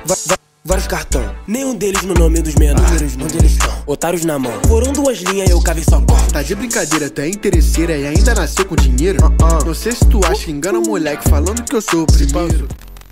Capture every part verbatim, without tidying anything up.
Vários cartão, nenhum deles no nome dos menores. Ah, onde eles estão? Otários na mão. Foram duas linhas, eu cavei só corpo. Tá de brincadeira, tu é interesseira e ainda nasceu com dinheiro? Uh -uh. Não sei se tu acha que engana o moleque falando que eu sou o primeiro.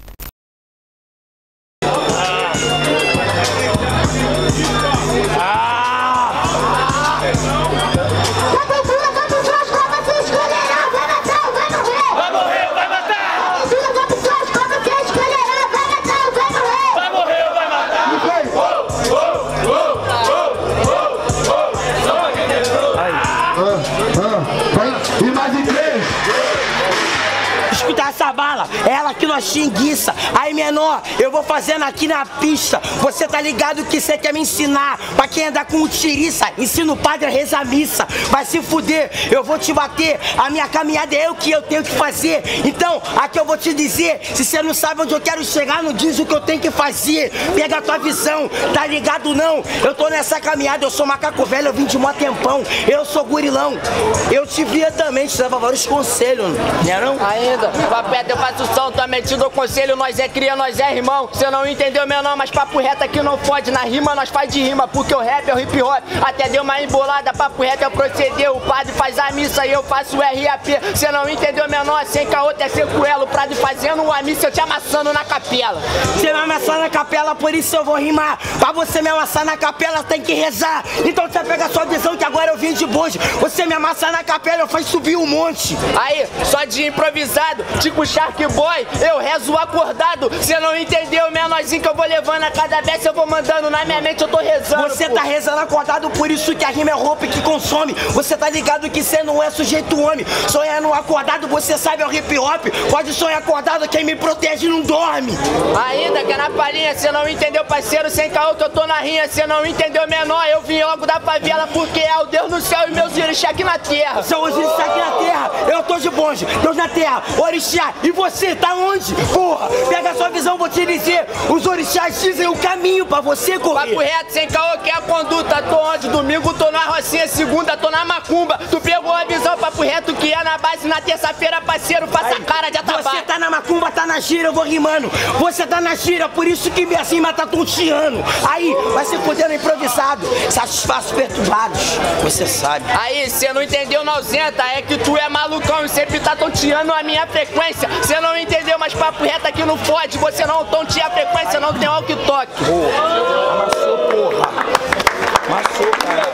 Escuta essa bala, ela que nós xinguiça. Aí menor, eu vou fazendo aqui na pista. Você tá ligado que você quer me ensinar? Pra quem andar com tiriça, ensina o padre a rezar a missa. Vai se fuder, eu vou te bater. A minha caminhada é o que eu tenho que fazer. Então, aqui eu vou te dizer, se você não sabe onde eu quero chegar, não diz o que eu tenho que fazer. Pega a tua visão, tá ligado não? Eu tô nessa caminhada, eu sou macaco velho, eu vim de mó tempão. Eu sou gurilão. Eu te via também, te dava vários conselhos, não é não? Ainda, papeta eu faço som, também te dou conselho. Nós é cria, nós é irmão. Cê não entendeu, menor, mas papo reto aqui não fode. Na rima nós faz de rima, porque o rap é o hip hop. Até deu uma embolada, papo reto é o proceder. O padre faz a missa e eu faço o R A P. Cê não entendeu, menor, sem caô é sequela. O padre fazendo uma missa, eu te amassando na capela. Você me amassar na capela, por isso eu vou rimar. Pra você me amassar na capela, tem que rezar. Então você pega a sua visão que agora eu vim de bonde. Você me amassar na capela, eu faço subir um monte. Aí, só de improvisado, tipo Shark Boy, eu rezo acordado. Cê não entendeu, menorzinho, que eu vou levando a cada vez eu vou mandando. Na minha mente eu tô rezando. Você pô. tá rezando acordado, por isso que a rima é roupa que consome. Você tá ligado que cê não é sujeito homem. Sonhando acordado, você sabe é o hip hop. Pode sonhar acordado, quem me protege não dorme. Ainda que é na palhinha, cê não entendeu, parceiro, sem caô que eu tô na rinha. Cê não entendeu, menor, eu vim logo da favela, porque é o Deus no céu e meus orixá aqui na terra. São os orixá aqui na terra, eu tô de bonde, Deus na terra, orixá, e você tá onde? Porra, pega a sua visão, vou te dizer, os orixás dizem o caminho pra você correr. Papo reto, sem caô, que é a conduta, tô onde? Domingo tô na Rocinha, segunda tô na Macumba. Tu pegou a visão, papo reto, que é na base, na terça-feira, parceiro, faça a cara de atabaque. Você tá na Macumba, tá na gira, eu vou rimando. Você tá na gira, por isso que minha cima tá tonteando. Aí, vai se fudendo improvisado, satisfaço perturbados, você sabe. Aí, cê não entendeu, não ausenta, é que tu é malucão e sempre tá tonteando a minha frequência. Cê não entendeu, mas papo reto aqui não fode. Você não tonteia a frequência, não tem walkie-talkie. Porra, amassou, porra. Amassou, cara.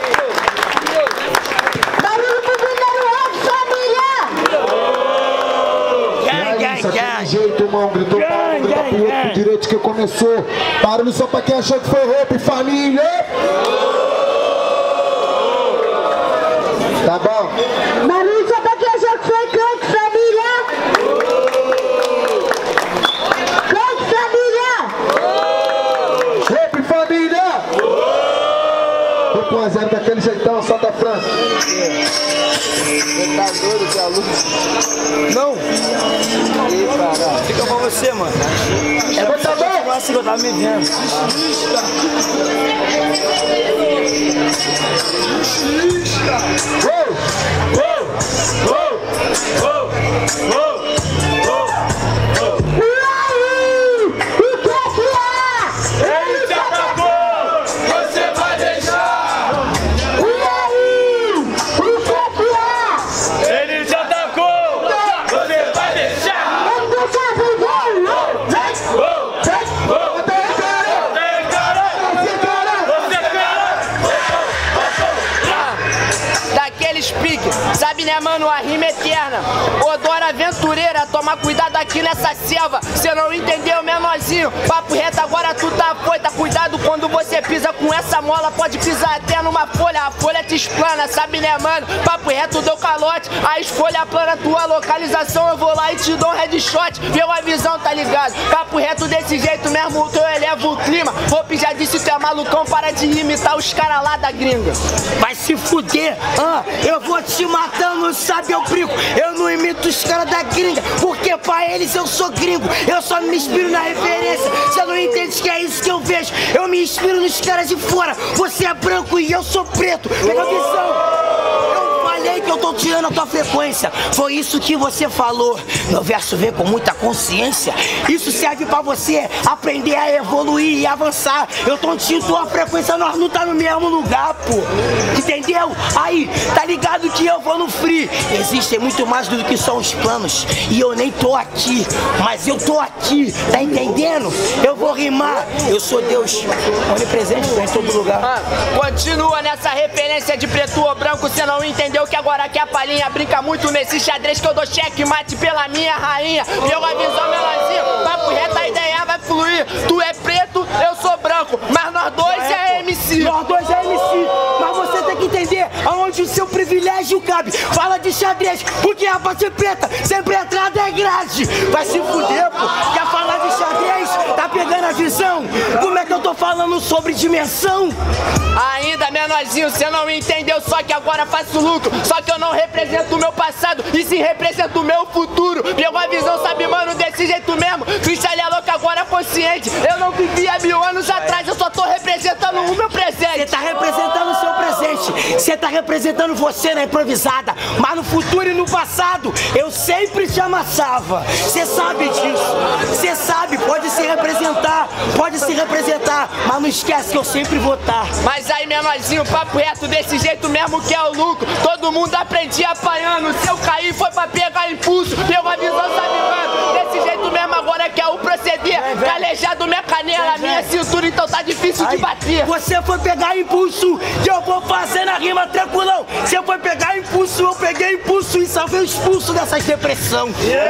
Barulho pro primeiro round, família! Gang, gang, gang. Jeito, irmão, gritou para o outro pro direito que começou. Barulho só pra quem achou que foi rap, família! Tá bom? Barulho só pra quem achou que foi canto, família! Canto, família! Rap, família! um a zero daquele jeitão, Santa França. Você tá doido, que é a luz? Não. Fica pra você, mano. É pra tá bom? Nossa, eu tava me vendo. Uou! Uou! Uou! Uou! Sabe, né, mano, a rima eterna. Odora aventureira, toma cuidado aqui nessa selva. Cê não entendeu, menorzinho? Papo reto, agora tu tá foita. Cuidado quando você pisa com essa mola. Pode pisar até numa folha, a folha te explana. Sabe, né, mano? Papo reto, deu calote. A escolha plana, tua localização. Eu vou lá e te dou um headshot. Viu a visão, tá ligado? Papo reto desse jeito mesmo, que eu elevo o clima. Hope já disse, tu é malucão, para de imitar os caras lá da gringa. Vai se fuder, ah, eu vou te matando, sabe, eu brinco. Eu não imito os caras da gringa, porque pra eles eu sou gringo. Eu só me inspiro na referência. Você não entende que é isso que eu vejo. Eu me inspiro nos caras de fora. Você é branco e eu sou preto. Pega a visão. Eu falei que eu tô tirando a tua frequência. Foi isso que você falou. Meu verso vem com muita consciência. Isso serve pra você aprender a evoluir e avançar. Eu tô tirando tua frequência, nós não tá no mesmo lugar, pô. Entendeu? Aí, tá ligado que eu vou no free. Existem muito mais do que só os planos. E eu nem tô aqui, mas eu tô aqui. Tá entendendo? Eu vou rimar. Eu sou Deus onipresente, tô em todo lugar. Ah, continua nessa referência de preto ou branco. Cê não entendeu que agora que a palhinha brinca muito nesse xadrez que eu dou cheque mate pela minha rainha. Eu aviso a melancia, papo reto, a ideia vai fluir. Tu é preto, eu sou branco, mas nós dois é M C. Nós dois é M C, mas você tem que entender aonde o seu privilégio cabe. Fala de xadrez, porque a parte preta sempre entrada é grade. Vai se fuder, pô. Quer falar de xadrez? Tá pegando a visão? Como é que eu tô falando sobre dimensão? Ainda menorzinho, cê não entendeu, só que agora faço lucro. Só que eu não represento o meu passado, e sim represento o meu futuro. Pegou a visão, sabe, mano, desse jeito mesmo. Freestyle é louco, agora é consciente. Eu não vivia mil anos atrás, eu só tô representando o meu presente. Você tá representando o seu presente, você tá representando você na improvisada. Mas no futuro e no passado, eu sempre te amassava. Você sabe disso, você sabe, pode se representar, pode se representar, mas não esquece que eu sempre vou estar. Mas aí, menorzinho, papo reto, desse jeito mesmo que é o lucro. Todo mundo aprendia apanhando, se eu cair foi pra pegar impulso. Pegou a visão, sabe, mano, desse jeito mesmo agora que é o proceder. Calejado minha canela, minha cintura, então tá difícil de bater. Você foi pegar impulso, que eu vou fazer na rima tranquilão. Você foi pegar impulso, eu peguei impulso e salvei o expulso dessas depressão.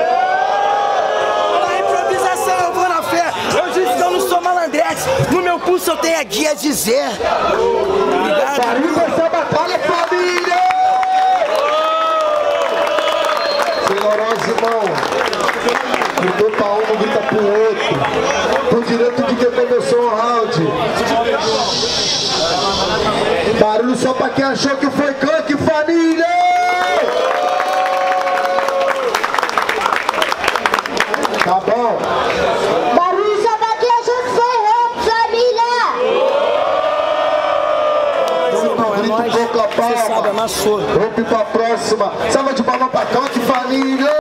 Na improvisação eu vou na fé, eu disse que eu não sou malandrete. No meu pulso eu tenho a guia a dizer. Obrigado. Barulho dessa batalha, família! Senhorosos irmãos, gritou pra um, não grita pro outro. Por direito de quem começou o round. Barulho só pra quem achou que foi clunk, família! Tá bom? Barulho só pra quem achou que foi roubo, família! Você sabe, amassou. Rompe pra próxima. Salva de palma pra clunk, família!